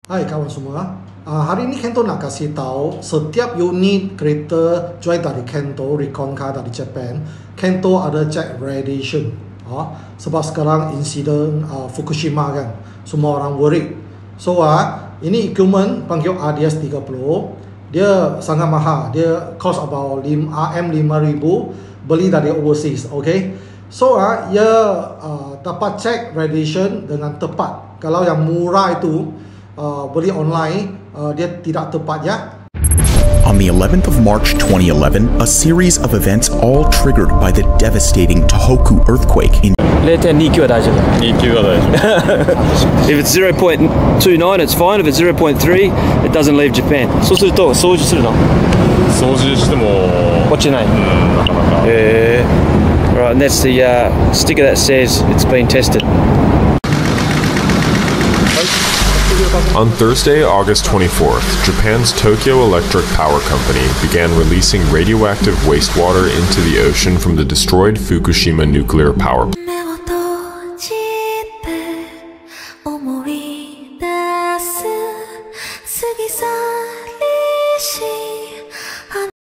Hai kawan semua, hari ini Ken Toh nak kasih tahu setiap unit kereta jual dari Ken Toh, Recon car dari Jepun, Ken Toh ada check radiation. Sebab sekarang insiden Fukushima kan, semua orang worry. So ini equipment panggil ADS 30, dia sangat mahal, dia cost about RM5,000, beli dari overseas, okay? So ia dapat check radiation dengan tepat. Kalau yang murah itu beli online, dia tidak tepat ya. On the 11th of March 2011, a series of events all triggered by the devastating Tohoku earthquake in 0.2 は大丈夫。2級は大丈夫。If it's 0.29, it's fine. If it's 0.3, it doesn't leave Japan. そうすると掃除するの？ 掃除しても落ちない。 なかなか。 Right, and that's the sticker that says it's been tested. On Thursday, August 24th, Japan's Tokyo Electric Power Company began releasing radioactive wastewater into the ocean from the destroyed Fukushima nuclear power plant.